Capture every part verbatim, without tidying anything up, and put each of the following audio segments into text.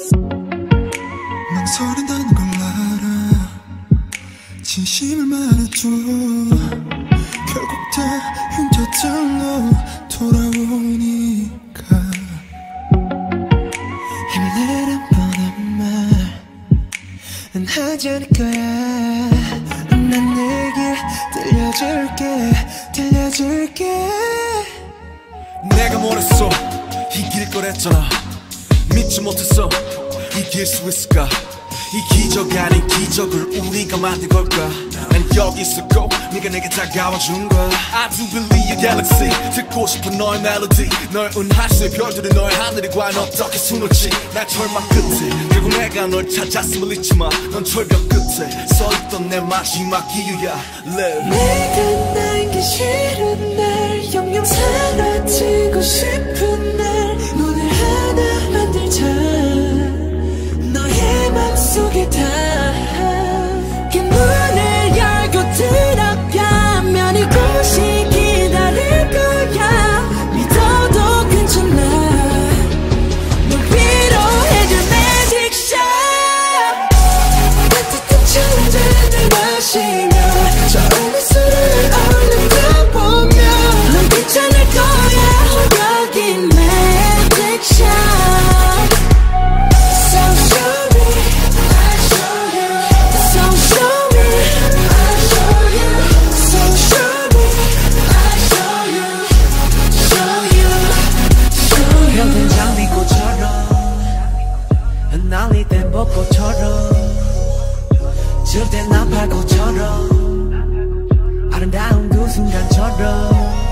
망설인다는 걸 알아. 진심을 말해줘. 결국 다 흉터절로 돌아오니까. 힘내란 뻔한 말은 하지 않을 거야. 난 내게 들려줄게 들려줄게. 내가 뭐랬어 이길 거랬잖아. 믿지 못했어 이길 수 있을까. 이 기적 아닌 기적을 우리가 만든 걸까. 난 여기 있었고 네가 내게 다가와준 거야. I do believe your galaxy. 듣고 싶은 너의 멜로디. 널 은하수의 별들이 너의 하늘이 과연 어떻게 수놓지. 날 절망 끝에 결국 내가 널 찾았음을 잊지마. 넌 절벽 끝에 서있던 내 마지막 이유야. Live. 내가 남기 싫은 날 영영 사라지고 싶은 날 문을 하나 만들자. 너의 맘속에 닿게 문을 열고 들어가면 이곳이 기다릴 거야. 믿어도 괜찮아. 널 위로해줄 magic shot. 따뜻한 천재를 마시며 처음에 술을 얼른 가보면 넌 괜찮을 거야. 여기 magic shot. 날리던 벚꽃처럼 질때 나팔꽃처럼 아름다운 그 순간처럼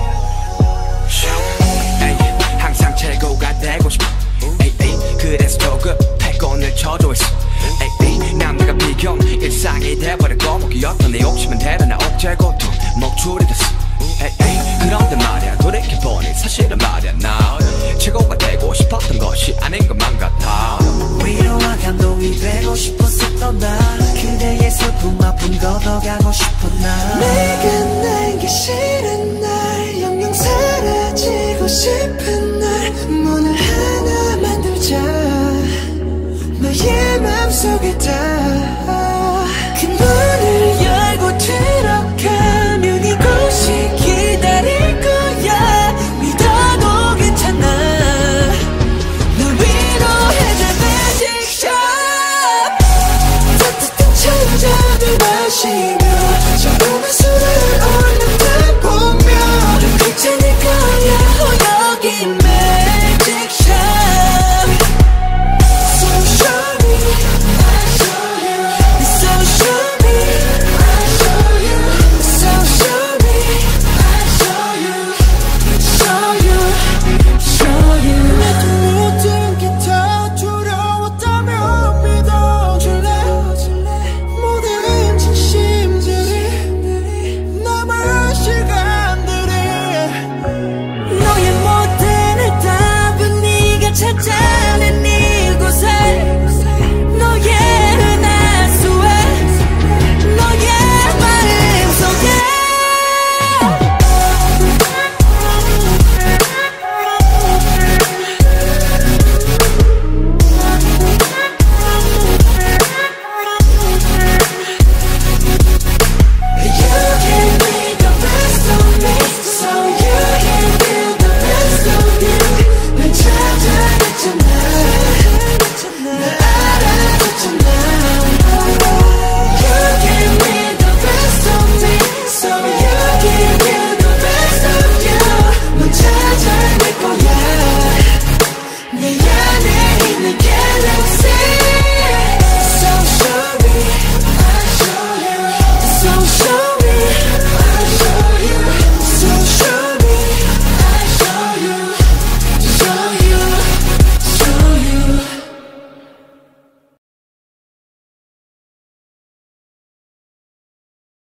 에이, 항상 최고가 되고 싶어. 에이, 에이, 그래서 조금 패권을 쳐줘 있어. 에이, 에이, 남들과 비교 일상이 돼버리고 목이었던 내 욕심은 대단한 억제고 또 목줄이 됐어. 에이, 에이, 그런데 말야 돌이켜보니 사실은 말야 나 최고가 되고 싶었던 것이 아닌 것만 같아. 위로와 감동이 되고 싶었었던 나 그대의 슬픔 아픔 걷어가고 싶어.